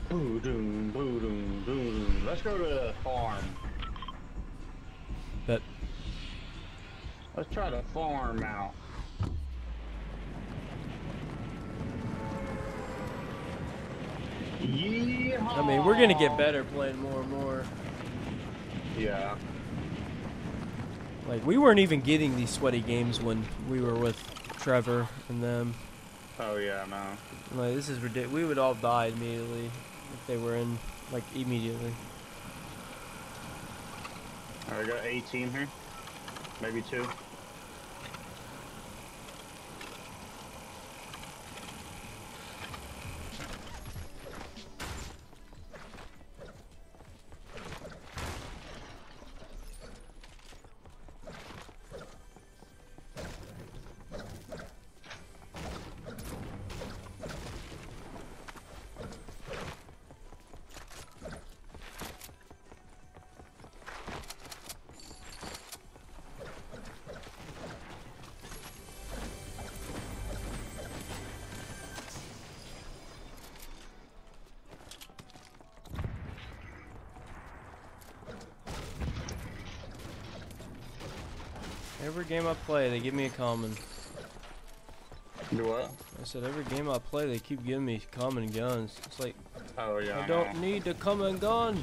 Boo doom, boo doom, boo doom. Let's go to the farm. But Let's try to farm out. I mean, we're gonna get Yeehaw! better playing more and more. Yeah. Like, we weren't even getting these sweaty games when we were with Trevor and them. Oh yeah, no. Like, this is ridiculous. We would all die immediately if they were in, like, immediately. Alright, we got a team here. Maybe two. Every game I play, they give me a common. Do what? I said, every game I play, they keep giving me common guns. It's like, Oh yeah, I don't need the common gun.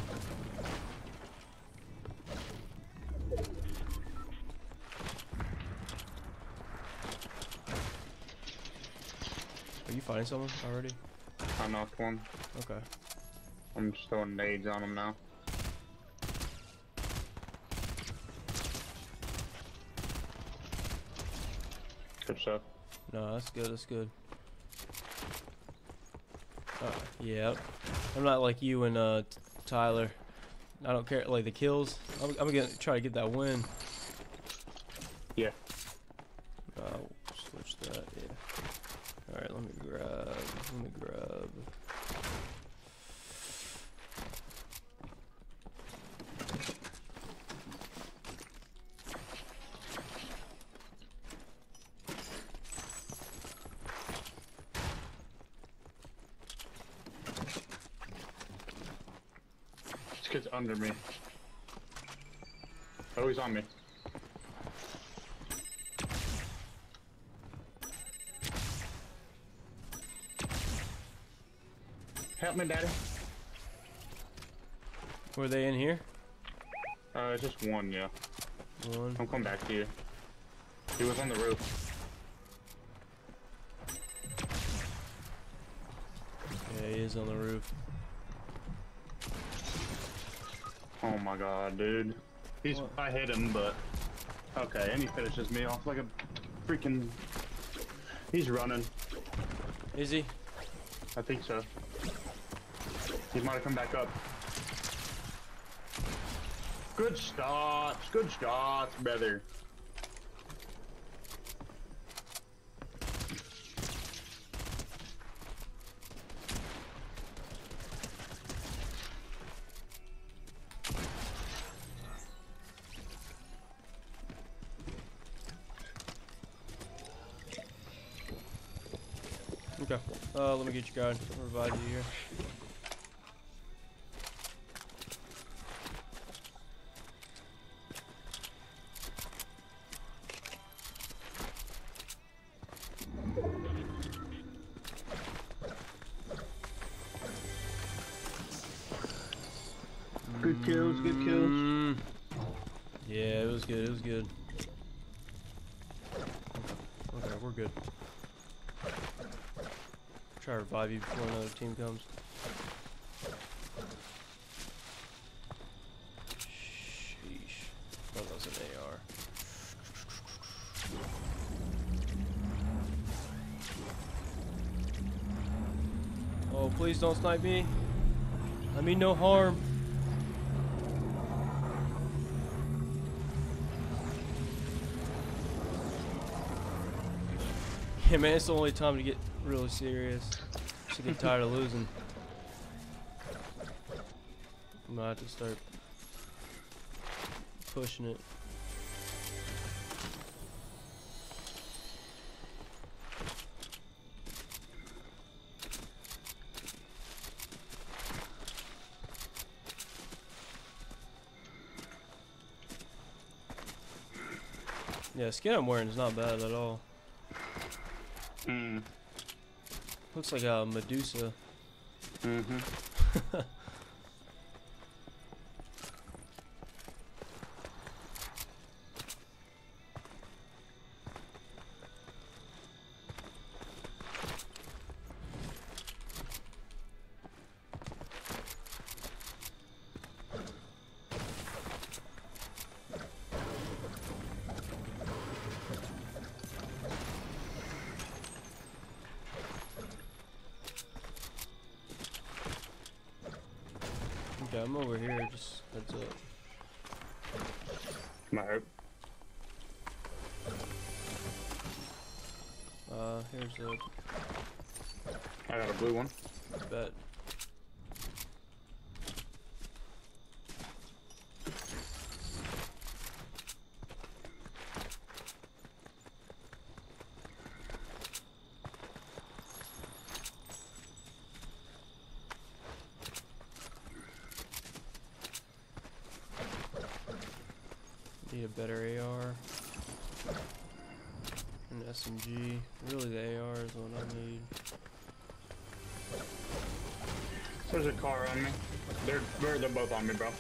Are you fighting someone already? I knocked one. Okay. I'm just throwing nades on him now. Good stuff. No, that's good, that's good. Yeah. I'm not like you and Tyler. I don't care, like the kills. I'm gonna try to get that win. Yeah. Switch that, yeah. Alright, let me grab. This kid's under me. Oh, he's on me. Help me, daddy. Were they in here? Just one, yeah. One. I'm coming back to you. He was on the roof. Yeah, he is on the roof. Oh my god, dude. I hit him, but okay, and he finishes me off like a freaking. He's running. Is he? I think so. He might have come back up. Good shots, brother. Okay. Let me get you going. I'll revive you here. Good kills, good kills. Yeah, it was good, it was good. Okay, we're good. Try to revive you before another team comes. Sheesh. That was an AR. Oh, please don't snipe me. I mean no harm. Yeah, man, it's the only time to get really serious. Just get tired of losing. I'm gonna have to start pushing it. Yeah, skin I'm wearing is not bad at all. Hmm. Looks like a Medusa. Mm-hmm. Okay, I'm over here, just heads up. My hope. Here's the I got a blue one. bet. Need a better AR. An SMG. Really, the AR is what I need. There's a car on me. They're both on me, bro.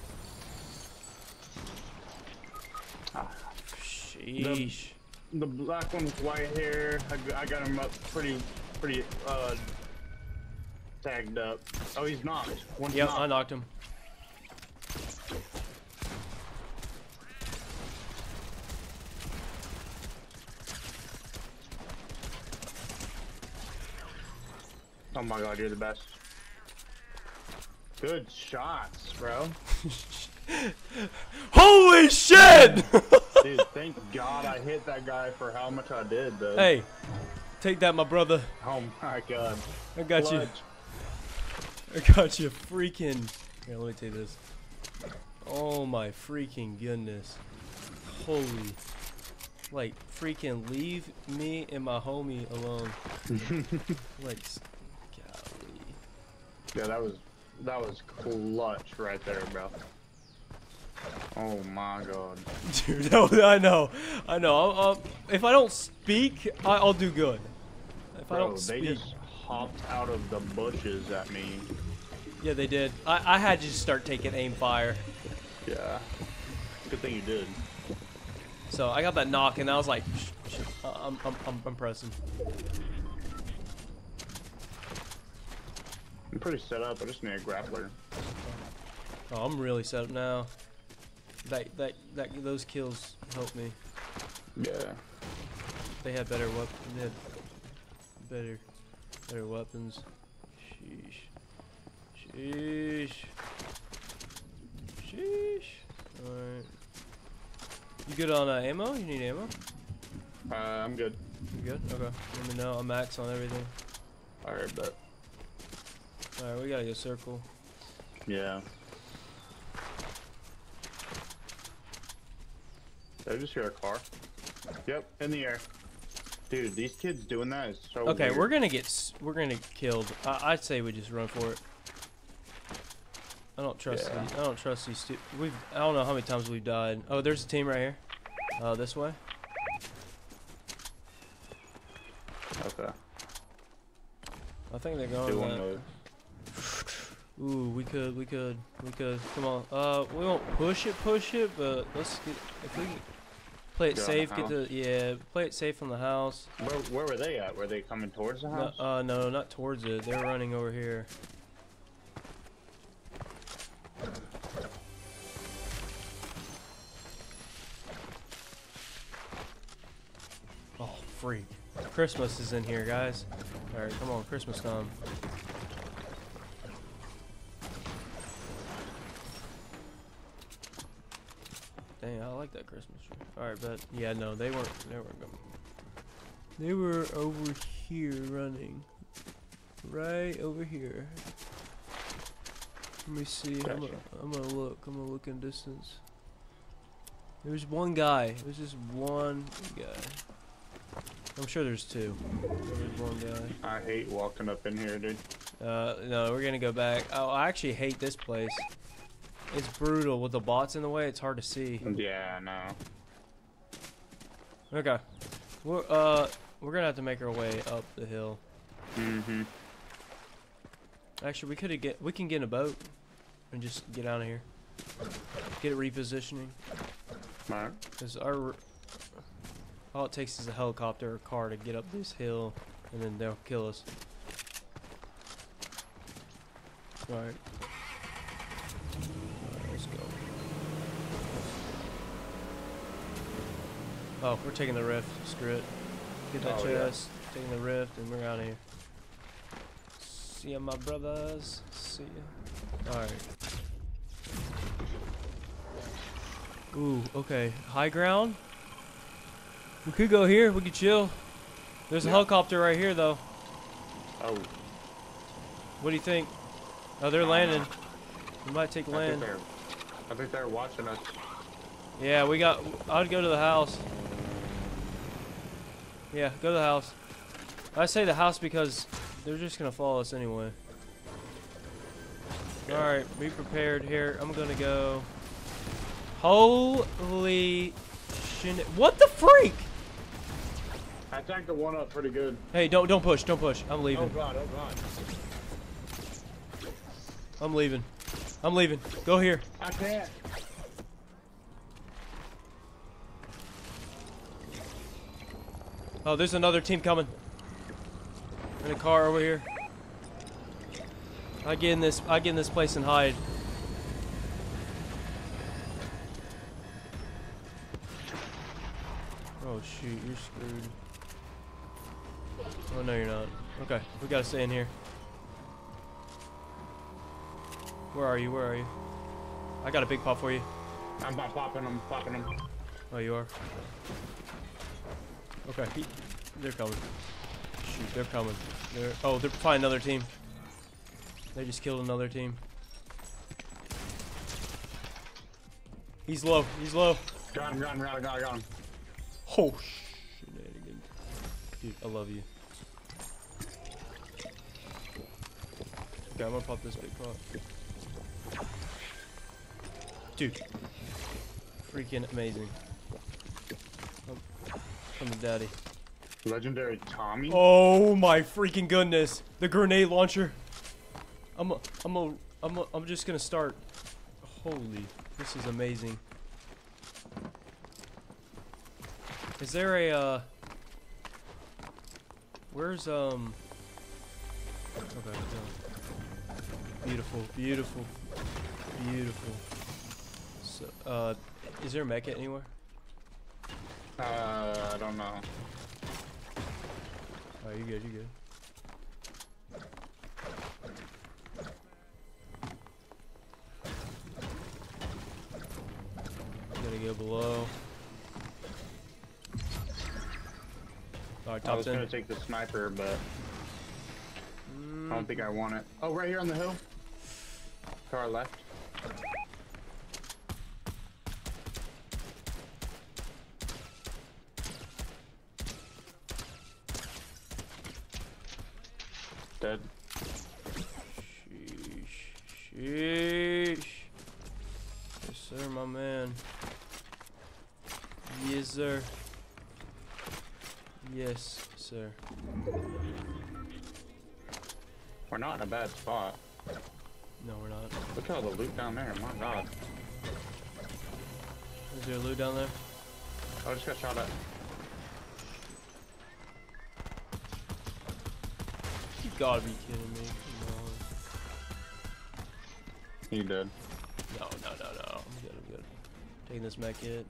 Sheesh. The black one with white hair. I got him up pretty tagged up. Oh, he's knocked. One's Yep, knocked. I knocked him. Oh my god, you're the best. Good shots, bro. Holy shit! Dude, thank God I hit that guy for how much I did, though. Hey, take that, my brother. Oh my god. I got Clutch. you. I got you freaking. Here, let me take this. Oh my freaking goodness. Holy. Like, freaking leave me and my homie alone. Like, golly. Yeah, that was clutch right there, bro. Oh my god. Dude, I know. If I don't speak, I'll do good. If I Bro, don't they speak. just hopped out of the bushes at me. Yeah, they did. I had to just start taking aim fire. Yeah. Good thing you did. So I got that knock, and I was like, shit, I'm pressing. I'm pretty set up. I just need a grappler. Oh, I'm really set up now. Those kills helped me. Yeah. They had better weapons. They had better weapons. Sheesh. Alright. You good on ammo? You need ammo? I'm good. You good? Okay. Let me know. I'm max on everything. Alright, but. Alright, we gotta go circle. Yeah. Did I just hear a car? Yep, in the air. Dude, these kids doing that is so Okay, weird. we're gonna get killed. I'd say we just run for it. I don't trust Yeah. these. I don't trust these. I don't know how many times we've died. Oh, there's a team right here. This way. Okay. I think they're Do one going. move. Ooh, we could. Come on. We won't push it, but let's get. If we play it Go in the safe, house? play it safe from the house. Where were they at? Were they coming towards the house? No, not towards it. They're running over here. Oh, freak. Christmas is in here, guys. Alright, come on, Christmas time. Dang, I like that Christmas tree. Alright, but yeah, no, they weren't going. They were over here running. Right over here. Let me see. Gotcha. I'm gonna look in distance. There's one guy. There's just one guy. I'm sure there's two. There's one guy. I hate walking up in here, dude. No, we're gonna go back. Oh, I actually hate this place. It's brutal with the bots in the way. It's hard to see. Yeah, no. Okay. We're gonna have to make our way up the hill. Mm-hmm. Actually, we can get in a boat and just get out of here. Get it repositioning. Alright. Cause all it takes is a helicopter or car to get up this hill, and then they'll kill us. All right. Let's go. Oh, we're taking the rift. Screw it. Get that chest. Yeah. Taking the rift, and we're out of here. See ya, my brothers. See ya. All right. Ooh, okay. High ground. We could go here. We could chill. There's a helicopter right here, though. Oh. What do you think? Oh, they're landing. We might take land. I think they're watching us. Yeah, I'd go to the house. Yeah, go to the house. I say the house because they're just gonna follow us anyway. Okay. All right, be prepared here. I'm gonna go. Holy shit! What the freak? I tanked the one up pretty good. Hey, don't push, don't push. I'm leaving. Oh god, oh god. I'm leaving. I'm leaving. Go here. I can't. Oh, there's another team coming. In a car over here. I get in this place and hide. Oh shoot, you're screwed. Oh no, you're not. Okay, we gotta stay in here. Where are you? Where are you? I got a big pop for you. I'm not popping them, popping them. Oh, you are? Okay, they're coming. Shoot, they're coming. They're probably another team. They just killed another team. He's low. He's low. Got him. Oh, shenanigans. Dude, I love you. Okay, I'm gonna pop this big pop. Dude. Freaking amazing. From the daddy. Legendary Tommy? Oh my freaking goodness. The grenade launcher. I'm just gonna start. Holy, this is amazing. Is there a where's okay, beautiful. So is there a mecha anywhere? I don't know. Oh, you good, you good. Gotta go below. Alright, top 10. I was gonna take the sniper, but I don't think I want it. Oh, right here on the hill. To our left. Dead. Sheesh. Yes, sir, my man. Yes, sir. Yes, sir. We're not in a bad spot. No, we're not. Look at all the loot down there. My god. Is there loot down there? Oh, I just got shot at. You gotta be kidding me. Come on. You did. No. I'm good. Taking this mech kit.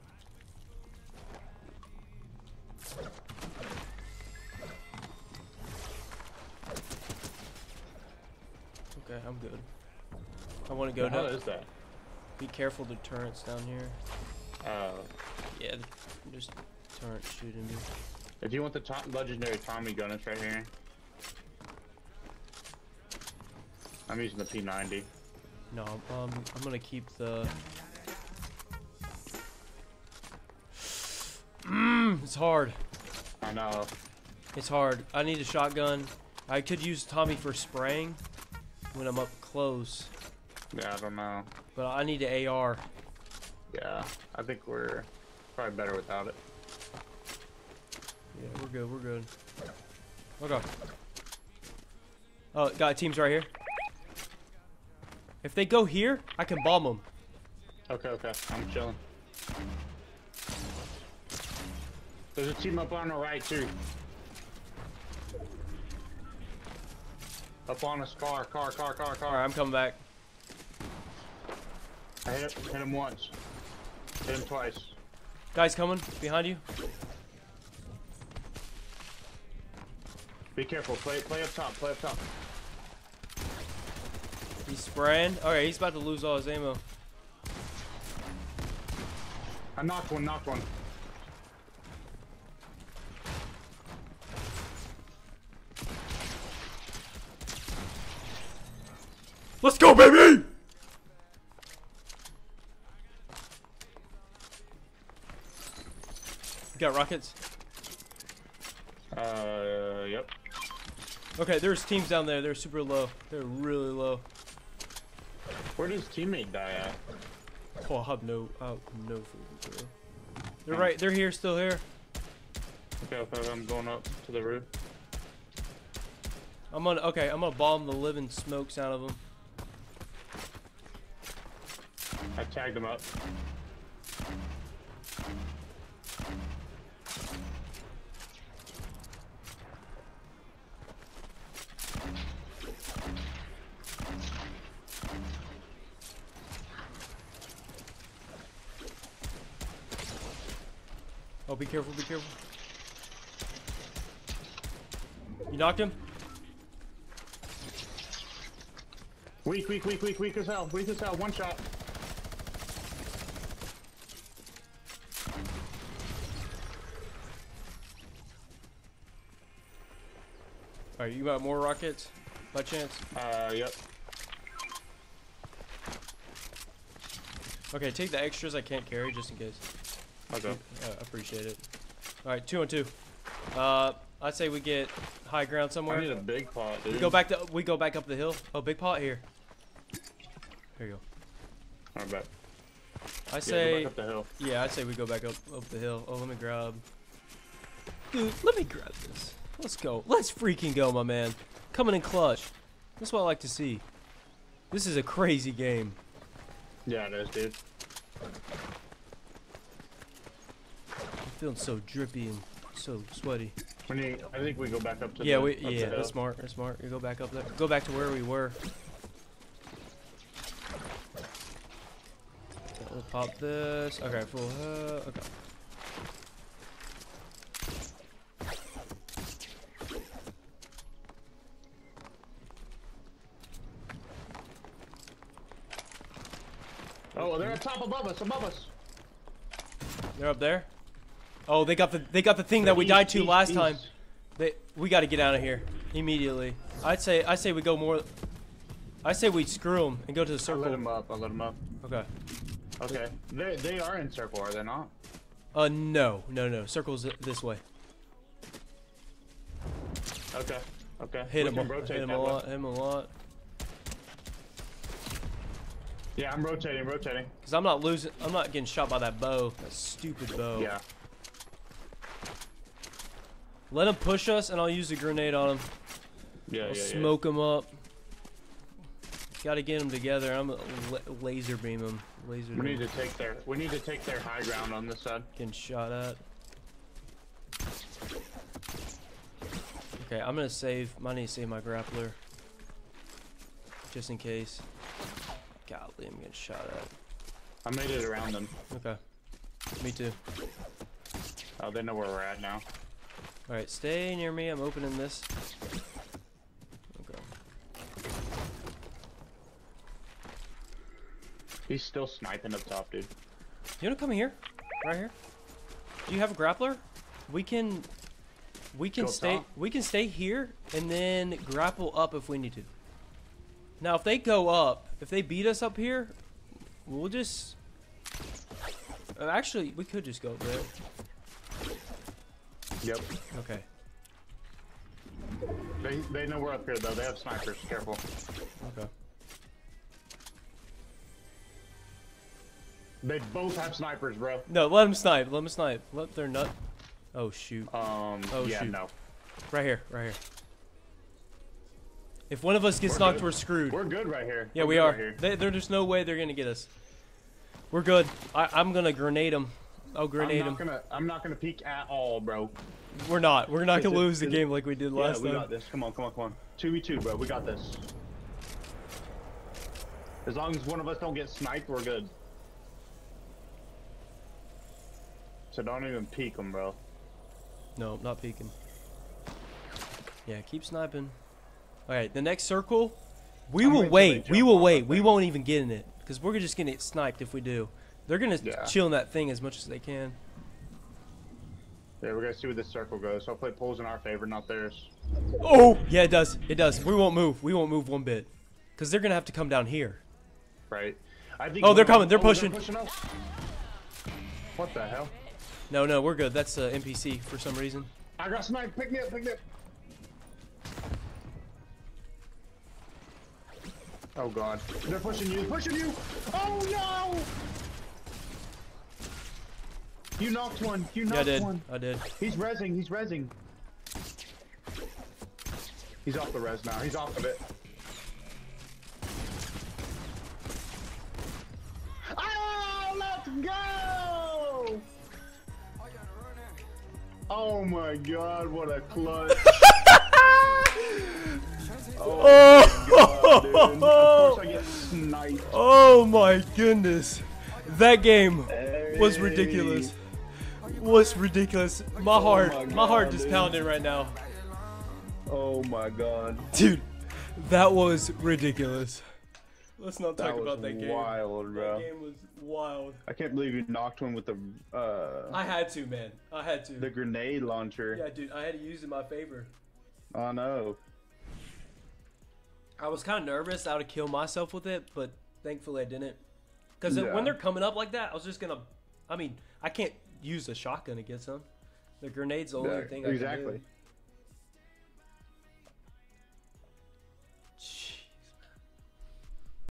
Okay, I'm good. I want to go down. What is that? Be careful, the turrets down here. Yeah, there's turrets shooting me. If you want the legendary Tommy gun, it's right here. I'm using the P90. No, I'm gonna keep the. It's hard. I know. It's hard. I need a shotgun. I could use Tommy for spraying when I'm up close. Yeah, I don't know. But I need an AR. Yeah, I think we're probably better without it. Yeah, we're good. We're good. Okay. Oh, got teams right here. If they go here, I can bomb them. Okay, okay. I'm chilling. There's a team up on the right too. Up on us, car. Alright, I'm coming back. I hit him once. Hit him twice. Guys coming behind you. Be careful. Play up top. Play up top. He's spraying. Alright, he's about to lose all his ammo. I knocked one. Knocked one. Let's go, baby! Got rockets? Yep. Okay, there's teams down there. They're super low. They're really low. Where does teammate die at? Oh, I have no freaking clue. They're right. They're here, still here. Okay, I'm going up to the roof. I'm gonna bomb the living smokes out of them. I tagged him up. Oh, be careful, be careful. You knocked him? Weak as hell. Weak as hell. One shot. Alright, you got more rockets? By chance? Yep. Okay, take the extras I can't carry just in case. Okay. Appreciate it. Alright, 2 on 2. I'd say we get high ground somewhere. I need a big pot, dude. We go back up the hill. Oh, big pot here. Here you go. Alright, back. I say, go back up the hill. yeah, I'd say we go back up the hill. Oh, let me grab. Dude, let me grab this. Let's go. Let's freaking go, my man. Coming in clutch. That's what I like to see. This is a crazy game. Yeah, it is, dude. I'm feeling so drippy and so sweaty. I think we go back up to Yeah, the yeah, that's smart. That's smart. You go back up there. Go back to where we were. Okay, we'll pop this. Okay, full. Okay. Oh, they're on top above us. They're up there. Oh, they got the thing that we died to last time. We got to get out of here immediately. I say we go more. I say we screw them and go to the circle. I'll let them up. Okay. Okay. They are in circle, are they not? No. Circle's this way. Okay. Hit him a lot. Yeah, I'm rotating. Cause I'm not getting shot by that bow. That stupid bow. Yeah. Let him push us, and I'll use a grenade on him. Yeah, Smoke him up. Got to get them together. I'm gonna laser beam them. We need to take their high ground on this side. Getting shot at. Okay, I'm gonna save. I need to save my grappler, just in case. Golly, I'm getting shot at. I made it around them. Okay. Me too. Oh, they know where we're at now. Alright, stay near me. I'm opening this. Okay. He's still sniping up top, dude. You wanna come here? Right here? Do you have a grappler? We can stay here and then grapple up if we need to. Now if they go up, if they beat us up here, we'll just actually we could just go there. Yep. Okay. They know we're up here though. They have snipers. Careful. Okay. They both have snipers, bro. No, let them snipe. Let them snipe. Let their nut. Oh shoot. Yeah, shoot. no. Right here, right here. If one of us gets knocked, we're screwed. We're good right here. Yeah, we are. There's no way they're gonna get us. We're good. I'm gonna grenade them. I'll grenade them. I'm not gonna peek at all, bro. We're not. We're not gonna lose the game like we did last time. Yeah, we got this. Come on, come on, come on. 2v2, bro. We got this. As long as one of us don't get sniped, we're good. So don't even peek them, bro. No, not peeking. Yeah, keep sniping. Alright, the next circle, we will wait. We will wait. We won't even get in it. Because we're just going to get sniped if we do. They're going to chill in that thing as much as they can. Yeah, we're going to see where this circle goes. Hopefully it pulls in our favor, not theirs. Oh! Yeah, it does. It does. We won't move. We won't move one bit. Because they're going to have to come down here. Right. I think oh, they're coming. They're pushing. What the hell? No, no, we're good. That's NPC for some reason. I got sniped. Pick me up, pick me up. Oh god. They're pushing you, pushing you! Oh no! You knocked one, you knocked one. I did. He's rezzing, he's rezzing. He's off the res now, he's off of it. Oh, let's go! Oh my god, what a clutch. Oh, God, dude. Of course I get sniped. Oh my goodness. That game was ridiculous. Was ridiculous. My heart just pounding right now. Oh my god. Dude, that was ridiculous. Let's not talk about that game. Wild, bro. That game was wild. I can't believe you knocked one with the I had to, man. I had to. The grenade launcher. Yeah, dude, I had to use it in my favor. I know. I was kind of nervous I would kill myself with it, but thankfully I didn't. Because when they're coming up like that, I was just going to... I mean, I can't use a shotgun against them. The grenade's the only thing I can do.